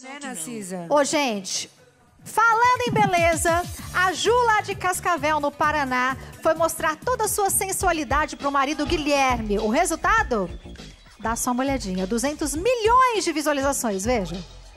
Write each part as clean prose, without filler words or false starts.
Né, Narcisa? Ô, gente, falando em beleza, a Ju lá de Cascavel, no Paraná, foi mostrar toda a sua sensualidade pro marido Guilherme. O resultado? Dá só uma olhadinha. 200 milhões de visualizações, veja.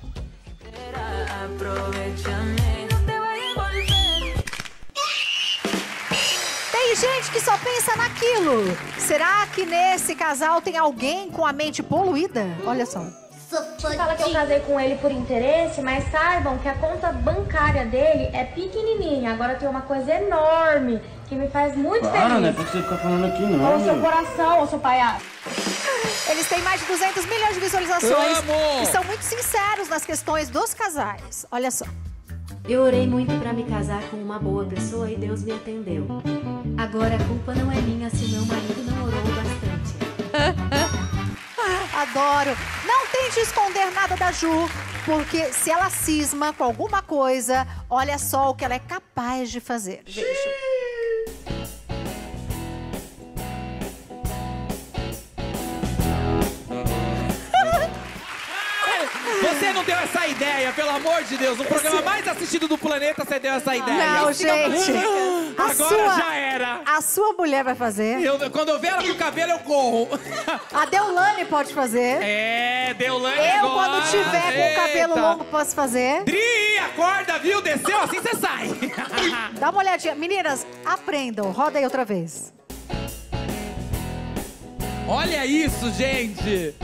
Tem gente que só pensa naquilo. Será que nesse casal tem alguém com a mente poluída? Olha só. Fala que eu casei com ele por interesse, mas saibam que a conta bancária dele é pequenininha. Agora tem uma coisa enorme que me faz muito feliz. Não é pra você ficar falando aqui, não. Ou seu coração, ou seu palhaço. Eles têm mais de 200 milhões de visualizações Amo! e são muito sinceros nas questões dos casais. Olha só. Eu orei muito pra me casar com uma boa pessoa e Deus me atendeu. Agora a culpa não é minha se o meu marido não orou bastante. Adoro. Não tente esconder nada da Ju, porque se ela cisma com alguma coisa, olha só o que ela é capaz de fazer. Veja. Você não deu essa ideia, pelo amor de Deus. No programa mais assistido do planeta, você deu essa ideia. Não, gente. Agora já era. A sua mulher vai fazer. Quando eu ver ela com o cabelo, eu corro. A Deolane pode fazer. É, Deolane Eu, agora. quando tiver com o cabelo Eita. longo, posso fazer. Dri, acorda, viu? Desceu, assim você sai. Dá uma olhadinha. Meninas, aprendam. Roda aí outra vez. Olha isso, gente.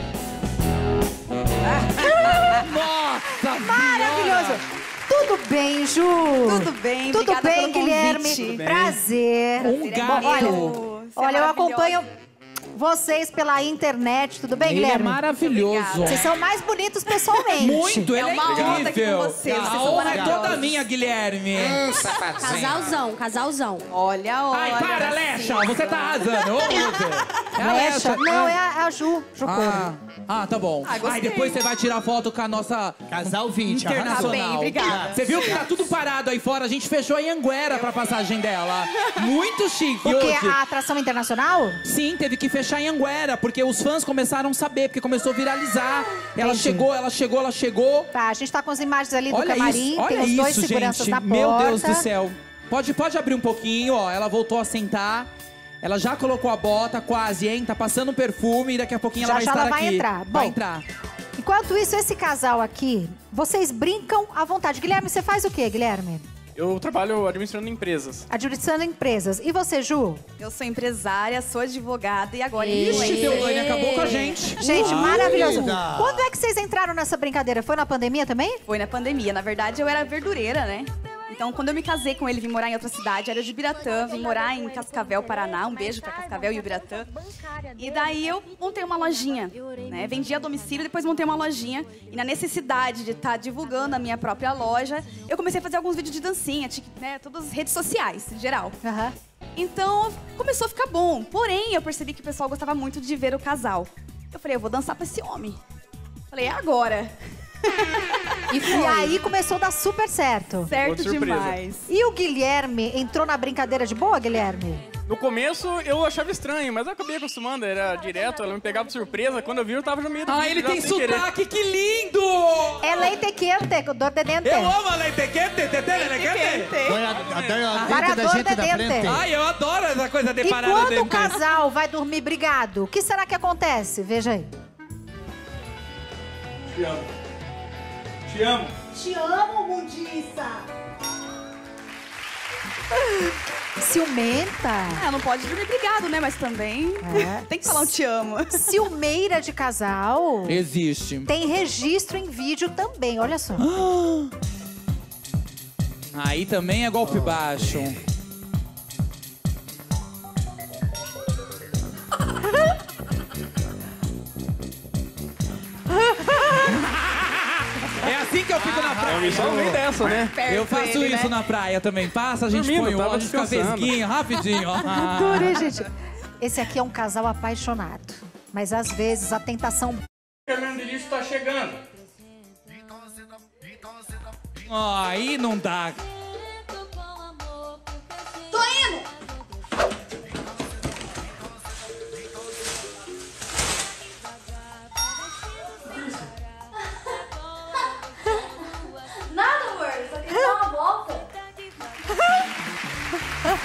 Nossa, Maravilhoso. Tudo bem, Ju? Tudo bem, Tudo obrigada bem, pelo Guilherme? convite. Prazer. Um gato. Olha, eu acompanho vocês pela internet. Tudo bem, Ele é Guilherme? maravilhoso. Vocês são mais bonitos pessoalmente. Muito, ele é uma honra estar aqui incrível. com vocês, vocês A são honra é maravilhosos. toda minha, Guilherme. Casalzão, casalzão. Olha, olha. Ai, para, Alexa, você tá arrasando. Ô, você. É a Alexa? Não, é a Ju. Ju Tá bom. gostei. Aí depois você vai tirar foto com a nossa Casal 20, internacional. Tá bem, obrigada. Você viu que tá tudo parado aí fora? A gente fechou em Anguera pra passagem dela. Muito chique. Porque hoje. a atração internacional? Sim, teve que fechar em Anguera, porque os fãs começaram a saber, porque começou a viralizar. Ela Entendi. chegou. Tá, a gente tá com as imagens ali do Olha camarim. isso, olha tem os dois isso, seguranças gente. na porta. Meu Deus do céu. Pode abrir um pouquinho, ó. Ela voltou a sentar. Ela já colocou a bota, quase, hein? Tá passando um perfume e daqui a pouquinho ela vai Já estar ela vai aqui. entrar. Vai Bom. entrar. Enquanto isso, esse casal aqui, vocês brincam à vontade. Guilherme, você faz o quê, Guilherme? Eu trabalho administrando empresas. Administrando empresas. E você, Ju? Eu sou empresária, sou advogada e agora Ixi, Deolane acabou com a gente. Gente, maravilhoso. linda. Quando é que vocês entraram nessa brincadeira? Foi na pandemia também? Foi na pandemia. Na verdade, eu era verdureira, né? Então, quando eu me casei com ele, vim morar em outra cidade, era de Ibiratã, vim morar em Cascavel, Paraná. Um beijo pra Cascavel e Ibiratã. E daí eu montei uma lojinha, né? Vendi a domicílio, depois montei uma lojinha. E na necessidade de estar divulgando a minha própria loja, eu comecei a fazer alguns vídeos de dancinha, né? Todas as redes sociais, em geral. Aham. Então, começou a ficar bom. Porém, eu percebi que o pessoal gostava muito de ver o casal. Eu falei, eu vou dançar pra esse homem. Falei, é agora. E aí começou a dar super certo. Certo surpresa. demais. E o Guilherme entrou na brincadeira de boa, Guilherme? No começo eu achava estranho, mas eu acabei acostumando, era direto, ela me pegava de surpresa. Quando eu vi, eu tava no meio do Ah, vídeo, ele já tem sem querer. sotaque, que lindo! É leite quente, dor de dente. Eu amo a leite quente, leite quente. Foi a dente Parador da gente de da dente. frente. Ai, eu adoro essa coisa de E parada quando dentro. o casal vai dormir brigado, o que será que acontece? Veja aí. Te amo. Te amo. Te amo, mundiça! Ciumenta? Ah, não pode dormir brigado, né? Mas também É. tem que falar um te amo. Ciumeira de casal Existe. tem registro em vídeo também, olha só. Aí também é golpe baixo. É assim que eu fico na praia. Eu me salvei dessa, né? Eu faço ele, isso né? na praia também. Passa, a gente Dormindo, põe o tava óleo, fica descansando. fresquinho, rapidinho. ó. Adorei, gente. Esse aqui é um casal apaixonado. Mas às vezes a tentação... O caminhão de lixo tá chegando. Aí não dá. Tô indo!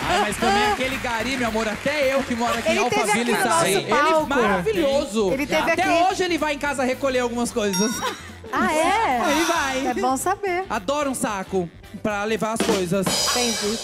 Ah, mas também aquele gari, meu amor, até eu que moro aqui Ele em teve Alphaville, aqui no sabe? nosso Ele palco. maravilhoso. Ele teve até aqui. hoje ele vai em casa recolher algumas coisas. Ah, é? Ele vai. É bom saber. Adoro um saco pra levar as coisas. Entendi.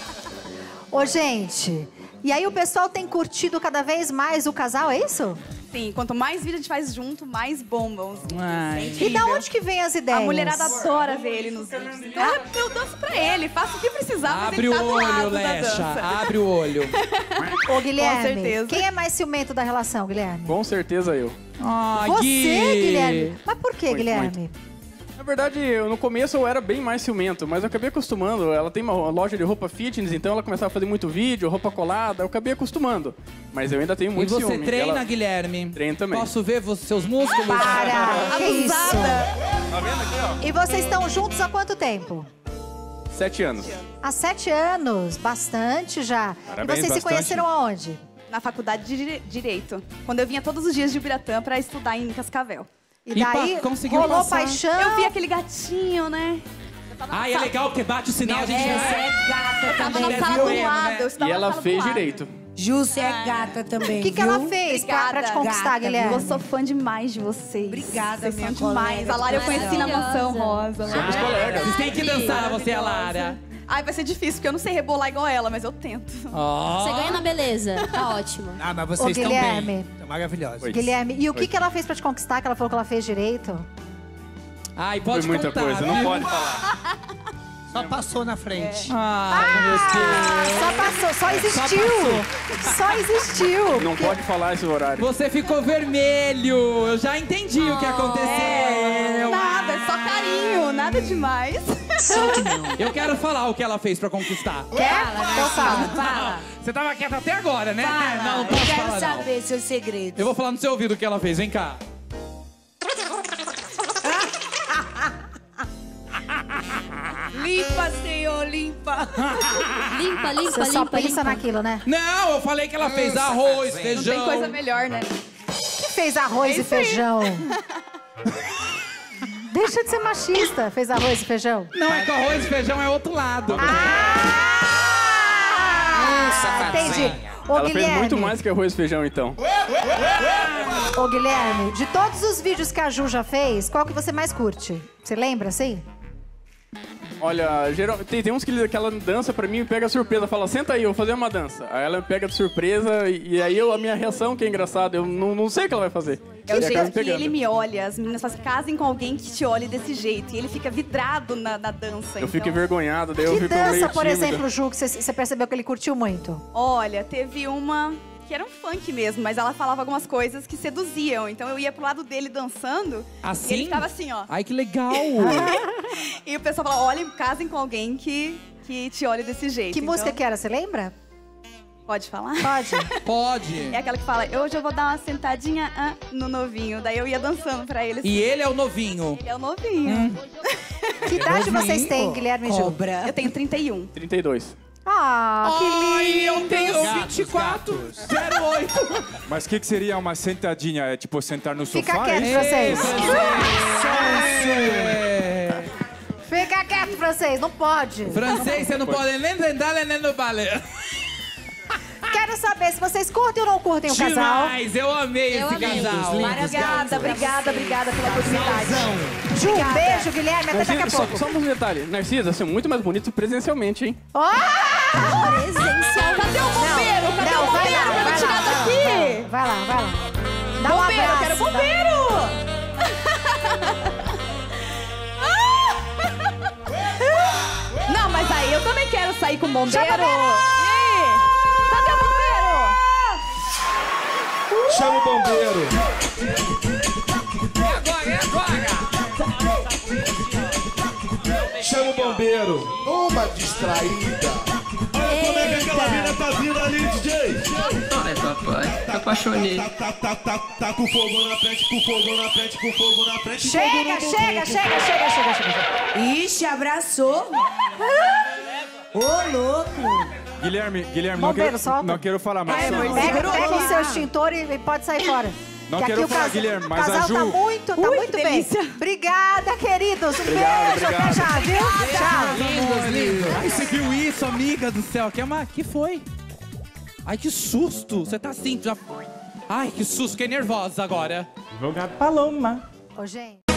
Ô, gente, e aí o pessoal tem curtido cada vez mais o casal, é isso? Sim, quanto mais vídeo a gente faz junto, mais bombam os vídeos. Ai. E da onde que vem as ideias? A mulherada adora ver ele nos vídeos. Então eu danço pra ele, faço o que precisar, mas Abre ele o tá do lado olho, da Lecha. dança. Abre o olho. Ô, Guilherme, Com certeza. quem é mais ciumento da relação, Guilherme? Com certeza eu. Ai, Você, Gui. Guilherme? Mas por que, Muito, Guilherme? Na verdade, no começo eu era bem mais ciumento, mas eu acabei acostumando. Ela tem uma loja de roupa fitness, então ela começava a fazer muito vídeo, roupa colada, eu acabei acostumando. Mas eu ainda tenho E muito você ciúme. treina, Ela... Guilherme? Treino também. Posso ver seus músculos? Para! Que isso? Tá vendo aqui, E vocês estão juntos há quanto tempo? ó? 7 anos. Há 7 anos, bastante já. Parabéns, e vocês se bastante. conheceram aonde? Na faculdade de Direito. Quando eu vinha todos os dias de Ubiratã pra estudar em Cascavel. E E daí conseguiu rolou passar. paixão. Eu vi aquele gatinho, né? Ai, é legal porque bate o sinal, a gente Você é gata Eu tava também. na é sala viu do mesmo, lado. né? Eu estudava E na ela sala do fez lado. direito. Ju, você é gata também, O que viu? ela fez pra te conquistar, Gata, Guilherme? Eu sou fã demais de vocês. Obrigada, vocês minha são demais. colega. A Lara eu conheci na Mansão Rosa. Somos colegas. Vocês têm que dançar, você e a Lara. Ai, vai ser difícil, porque eu não sei rebolar igual ela, mas eu tento. Ó. Você ganha na beleza. Tá ótimo. Ah, mas Ô, vocês estão Guilherme. bem. Estão maravilhosos. Oi. Guilherme, e o que, Oi. que ela fez pra te conquistar? Que ela falou que ela fez direito? Ai, pode Foi muita contar, coisa, viu? não pode falar. Só passou na frente. Ai, meu Deus. Só passou, só existiu. Só existiu. Não pode falar esse horário. Você ficou vermelho. Eu já entendi o que aconteceu. Nada, é só carinho, nada demais. Eu quero falar o que ela fez pra conquistar. Quer? Então fala. Fala, Você tava quieta até agora, né? fala. Não, Eu posso quero falar, não. saber seus segredos. Eu vou falar no seu ouvido o que ela fez. Vem cá. Limpa, senhor, limpa. Limpa, limpa, Você só limpa, pensa limpa. naquilo, né? Não, eu falei que ela fez arroz, Não feijão. tem coisa melhor, né? Que fez arroz e feijão? Deixa de ser machista. Fez arroz e feijão? Não, é que arroz e feijão é outro lado. Entendi. Ô, Ela Guilherme. fez muito mais que arroz e feijão, então. Ô, Guilherme, de todos os vídeos que a Ju já fez, qual que você mais curte? Você lembra, assim? Olha, tem uns que ela dança pra mim e pega surpresa. Fala, senta aí, eu vou fazer uma dança. Aí ela me pega de surpresa e aí a minha reação que é engraçada. Eu não sei o que ela vai fazer. É o E acaba jeito me que pegando. ele me olha. As meninas falam assim, casem com alguém que te olhe desse jeito. E ele fica vidrado na dança. Eu fico então. envergonhado, daí eu Que fico meio dança, por tímido. exemplo, Ju, que você percebeu que ele curtiu muito? Olha, teve uma que era um funk mesmo, mas ela falava algumas coisas que seduziam. Então eu ia pro lado dele dançando. Assim? E ele ficava assim, ó. Ai, que legal. E o pessoal falava, olhem, casem com alguém que te olhe desse jeito. Que Então, música que era, você lembra? Pode falar? Pode. Pode. É aquela que fala, hoje eu vou dar uma sentadinha no novinho. Daí eu ia dançando pra ele. Assim. E ele é o novinho. Ele é o novinho. Que idade Novinho. vocês têm, Guilherme e Ju? Cobra. Eu tenho 31. 32. Ah, que Ai, lindo. eu tenho 24, 08. Mas o que seria uma sentadinha? É tipo sentar no Fica sofá? quieto, é francês. É. Fica quieto, francês. Não pode. Francês, você não pode nem tentar nem no balé. Quero saber se vocês curtem ou não curtem o casal. Demais, eu amei esse amei. casal. Obrigada pela oportunidade. Ju, um beijo, Guilherme. Até daqui a pouco. Só um detalhe. Narcisa, assim, muito mais bonito presencialmente, hein? Oh! Presencial. Cadê o bombeiro? Cadê o vai bombeiro? lá, Vai me tirar daqui. Vai lá, vai lá. Dá um Bombeiro, eu abraço. quero bombeiro! Não, mas aí eu também quero sair com o bombeiro. Chama o bombeiro! E aí? Cadê o bombeiro? Chama o bombeiro! Chama o bombeiro! Uma distraída. Olha como é que aquela mina tá vindo ali, DJ. Ai, papai, apaixonei. Tá com fogo na frente, com fogo na frente, com fogo na frente. Chega. Ixi, abraçou. Ô, louco. Guilherme, Bombeiro, solta. não quero falar, mas Pega o seu extintor e pode sair fora. Não que quero aqui falar, Guilherme, o mas casal a Ju... tá muito bem. delícia. Obrigada, queridos. Um Obrigado, beijo, obrigado. até já, viu? Tchau. Lindos, lindos. Ai, você viu isso, amiga do céu? Que foi? Ai, que susto. Você tá assim, já... Ai, que susto. Fiquei nervosa agora. Advogado Paloma. Ô, gente.